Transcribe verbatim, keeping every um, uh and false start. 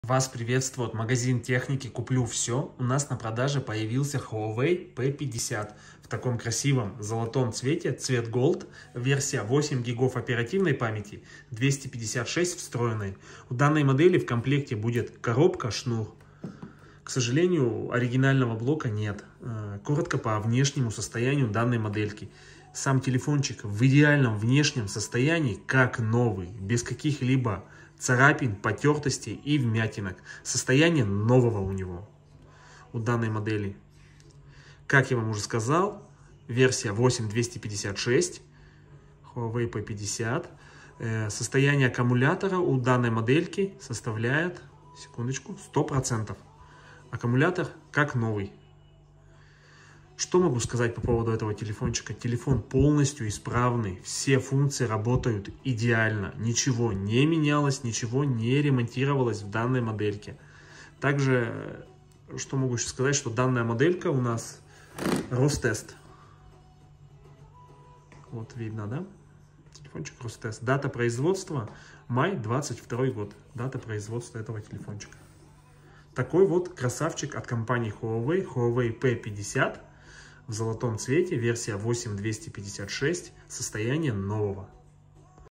Вас приветствует магазин техники «Куплю все». У нас на продаже появился Huawei пэ пятьдесят в таком красивом золотом цвете, цвет Gold, версия восемь гигов оперативной памяти, двести пятьдесят шесть встроенной. У данной модели в комплекте будет коробка, шнур. К сожалению, оригинального блока нет. Коротко по внешнему состоянию данной модельки. Сам телефончик в идеальном внешнем состоянии, как новый, без каких-либо царапин, потертостей и вмятинок. Состояние нового у него, у данной модели. Как я вам уже сказал, версия восемь двести пятьдесят шесть, Huawei пэ пятьдесят. Состояние аккумулятора у данной модельки составляет, секундочку, сто процентов. Аккумулятор как новый. Что могу сказать по поводу этого телефончика? Телефон полностью исправный, все функции работают идеально, ничего не менялось, ничего не ремонтировалось в данной модельке. Также, что могу еще сказать, что данная моделька у нас Ростест. Вот видно, да? Телефончик Ростест. Дата производства май двадцать второй год. Дата производства этого телефончика. Такой вот красавчик от компании Huawei, Huawei пэ пятьдесят. В золотом цвете, версия восемь двести пятьдесят шесть, состояние нового.